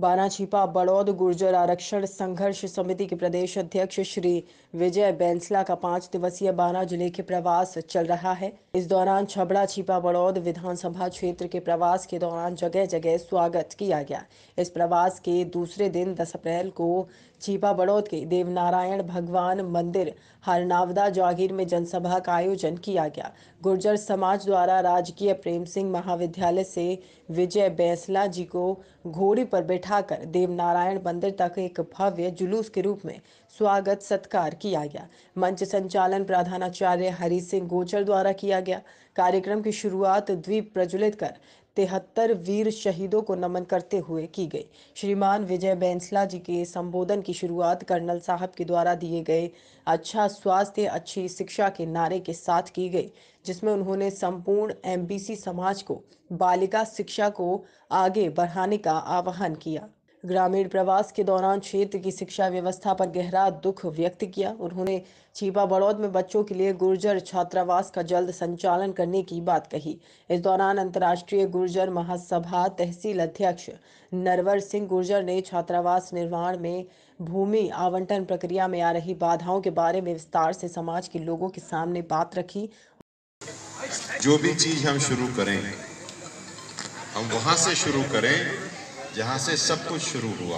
बाना छिपा बड़ौद गुर्जर आरक्षण संघर्ष समिति के प्रदेश अध्यक्ष श्री विजय बैंसला का 5 दिवसीय बाना जिले के प्रवास चल रहा है। इस दौरान छबड़ा छिपा बड़ौद विधानसभा क्षेत्र के प्रवास के दौरान जगह जगह स्वागत किया गया। इस प्रवास के दूसरे दिन 10 अप्रैल को छिपा बड़ौद के देवनारायण भगवान मंदिर हरनावदा जागीर में जनसभा का आयोजन किया गया। गुर्जर समाज द्वारा राजकीय प्रेम सिंह महाविद्यालय से विजय बैंसला जी को घोड़ी पर बैठाकर देवनारायण मंदिर तक एक भव्य जुलूस के रूप में स्वागत सत्कार किया गया। मंच संचालन प्रधानाचार्य हरि सिंह गोचर द्वारा किया गया। कार्यक्रम की शुरुआत द्वीप प्रज्वलित कर 73 वीर शहीदों को नमन करते हुए की गई। श्रीमान विजय बैंसला जी के संबोधन की शुरुआत कर्नल साहब के द्वारा दिए गए अच्छा स्वास्थ्य अच्छी शिक्षा के नारे के साथ की गई, जिसमें उन्होंने संपूर्ण एमबीसी समाज को बालिका शिक्षा को आगे बढ़ाने का आह्वान किया। ग्रामीण प्रवास के दौरान क्षेत्र की शिक्षा व्यवस्था पर गहरा दुख व्यक्त किया। उन्होंने छिपा बड़ौद में बच्चों के लिए गुर्जर छात्रावास का जल्द संचालन करने की बात कही। इस दौरान अंतर्राष्ट्रीय गुर्जर महासभा तहसील अध्यक्ष नरवर सिंह गुर्जर ने छात्रावास निर्माण में भूमि आवंटन प्रक्रिया में आ रही बाधाओं के बारे में विस्तार से समाज के लोगों के सामने बात रखी। जो भी चीज हम शुरू करें, हम वहां से शुरू करें जहां से सब कुछ शुरू हुआ।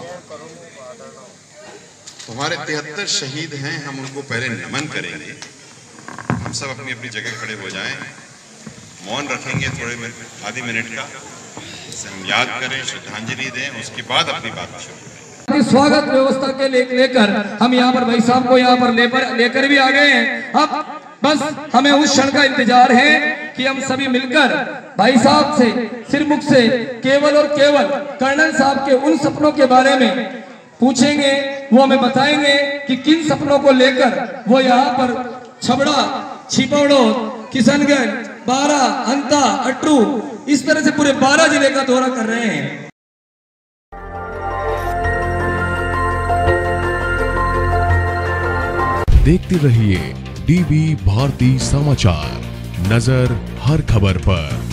हमारे 73 शहीद हैं, हम उनको पहले नमन करेंगे। हम सब अपनी अपनी जगह खड़े हो जाएं, मौन रखेंगे थोड़े आधे मिनट का, हम याद करें, श्रद्धांजलि दें, उसके बाद अपनी बात शुरू करें। स्वागत व्यवस्था के लेकर हम यहाँ पर भाई साहब को यहाँ पर लेकर भी आ गए हैं। अब बस हमें उस क्षण का इंतजार है कि हम सभी मिलकर भाई साहब से सिरमुख से केवल और केवल कर्नल साहब के उन सपनों के बारे में पूछेंगे। वो हमें बताएंगे कि किन सपनों को लेकर वो यहाँ पर छबड़ा, छिपा बड़ौद, किशनगंज, बारा, अंता, अटरू, इस तरह से पूरे 12 जिले का दौरा कर रहे हैं। देखते रहिए डीबी भारती समाचार, नजर हर खबर पर।